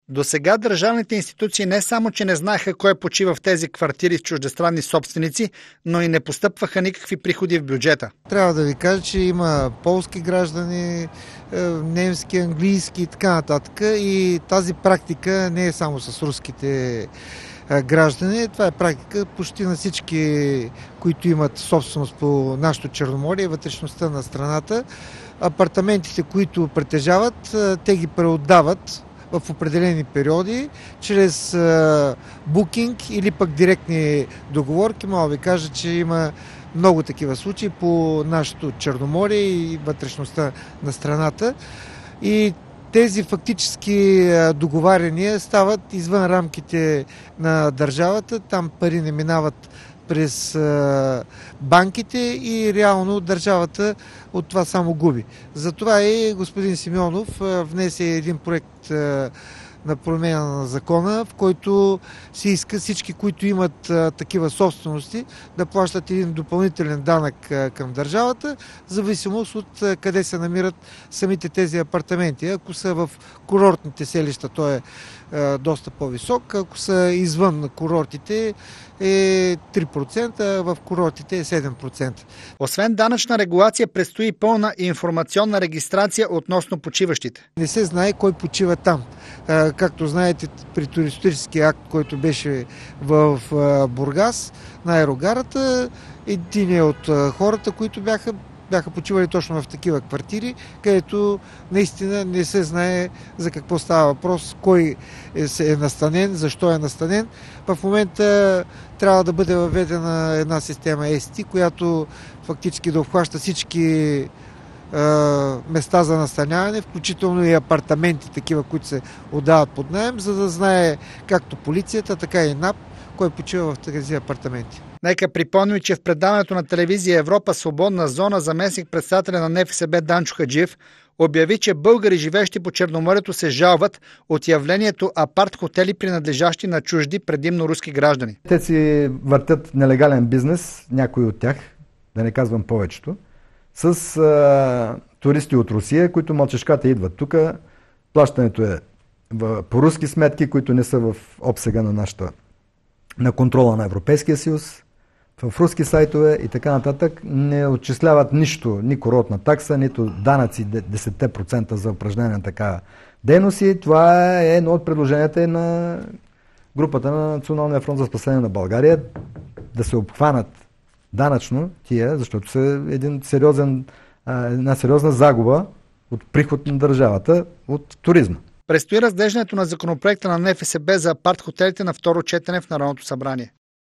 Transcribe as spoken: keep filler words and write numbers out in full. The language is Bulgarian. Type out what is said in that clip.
До сега държавните институции не само, че не знаеха кой почива в тези квартири с чуждестранни собственици, но и не постъпваха никакви приходи в бюджета. Трябва да ви кажа, че има полски граждани, немски, английски и така нататък. И тази практика не е само с руските граждани. Това е практика почти на всички, които имат собственост по нашото Черноморие, вътрешността на страната. Апартаментите, които притежават, те ги преотдават в определени периоди, чрез букинг или пък директни договорки. Мога да ви кажа, че има много такива случаи по нашото Черноморие и вътрешността на страната. И тези фактически договаряния стават извън рамките на държавата. Там пари не минават през банките и реално държавата от това само губи. Затова и господин Симеонов внесе един проект на промяна на закона, в който се иска всички, които имат а, такива собствености, да плащат един допълнителен данък а, към държавата, в зависимост от а, къде се намират самите тези апартаменти. Ако са в курортните селища, то е а, доста по-висок. Ако са извън курортите, е три процента, а в курортите е седем процента. Освен данъчна регулация, предстои пълна информационна регистрация относно почиващите. Не се знае кой почива там. Както знаете, при туристическия акт, който беше в Бургас, на аерогарата, един от хората, които бяха, бяха почивали точно в такива квартири, където наистина не се знае за какво става въпрос, кой е, е настанен, защо е настанен. В момента трябва да бъде въведена една система ес ти, която фактически да обхваща всички места за настаняване, включително и апартаменти, такива, които се отдават под наем, за да знае както полицията, така и НАП, кой почива в тези апартаменти. Нека припомним, че в предаването на телевизия Европа свободна зона заместник председателя на НФСБ Данчо Хаджиев обяви, че българи, живеещи по Черноморието, се жалват от явлението апарт-хотели, принадлежащи на чужди, предимно руски граждани. Те си въртят нелегален бизнес, някои от тях, да не казвам повечето, с а, туристи от Русия, които мълчешката идват тук. Плащането е в, по руски сметки, които не са в обсега на нашата, на контрола на Европейския съюз, в руски сайтове и така нататък. Не отчисляват нищо, ни курортна такса, нито данъци десет процента за упражнение на такава дейност. И това е едно от предложенията на групата на Националния фронт за спасение на България, да се обхванат данъчно тия, защото са един сериозен, една сериозна загуба от приход на държавата от туризма. Предстои разглеждането на законопроекта на НФСБ за апарт-хотелите на второ четене в Народното събрание.